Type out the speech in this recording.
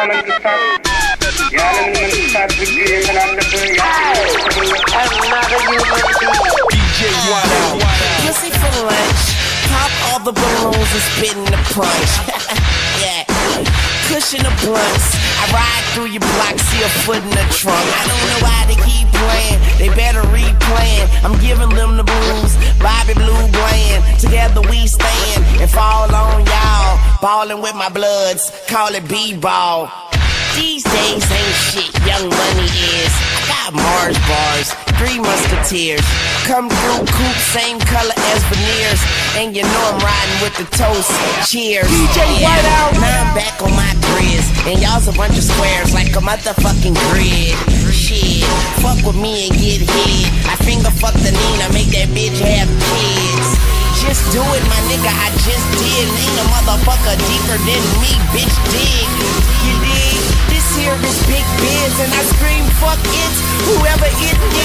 Pussy for lunch. Pop all the balloons and spit in the punch. Yeah. Cushion the blunts. I ride through your block, see a foot in the trunk. I don't know why they keep playing. They better replaying. I'm giving them the blues. Bobby Blue Bland. Together we stand and fall on y'all. Ballin' with my bloods. Call it B-ball. These days ain't shit, Young Money is. I got Mars bars, 3 Musketeers. Come through coupe, same color as veneers. And you know I'm riding with the toast. Cheers. DJ Whiteout. Now I'm back on my grizz. And y'all's a bunch of squares like a motherfucking grid. Shit, fuck with me and get hit. I finger fuck the Nina, make that bitch have kids. Just do it, my nigga, I just did. Ain't a motherfucker deeper than me, bitch, dig. You dig? This here is big biz, and I scream fuck it, whoever it is.